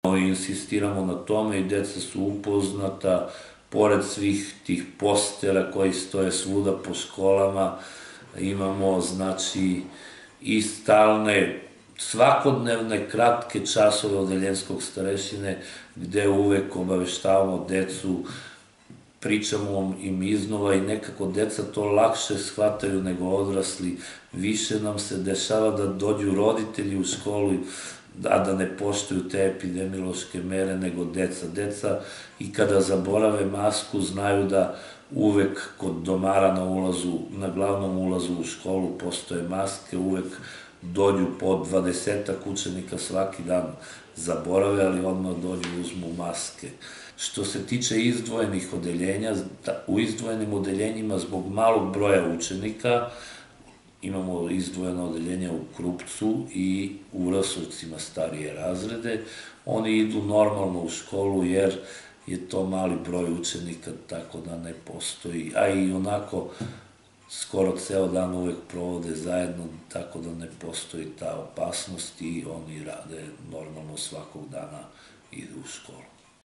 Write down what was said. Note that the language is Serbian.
Insistiramo na tome i deca su upoznata, pored svih tih postera koji stoje svuda po školama, imamo, znači, i stalne, svakodnevne, kratke časove odeljenskog starešine, gde uvek obaveštavamo decu, pričamo im iznova i nekako deca to lakše shvataju nego odrasli. Više nam se dešava da dođu roditelji u školu, a da ne poštuju te epidemiološke mere nego deca. Deca i kada zaborave masku znaju da uvek kod domara na glavnom ulazu u školu postoje maske, uvek dođu po 20-ak učenika svaki dan zaborave, ali odmah dođu i uzmu maske. Što se tiče izdvojenih odeljenja, u izdvojenim odeljenjima zbog malog broja učenika imamo izdvojeno odeljenje u Krupcu i u Rasovcima starije razrede. Oni idu normalno u školu jer je to mali broj učenika, tako da ne postoji, a i onako skoro ceo dan uvek provode zajedno, tako da ne postoji ta opasnost i oni rade normalno svakog dana, idu u školu.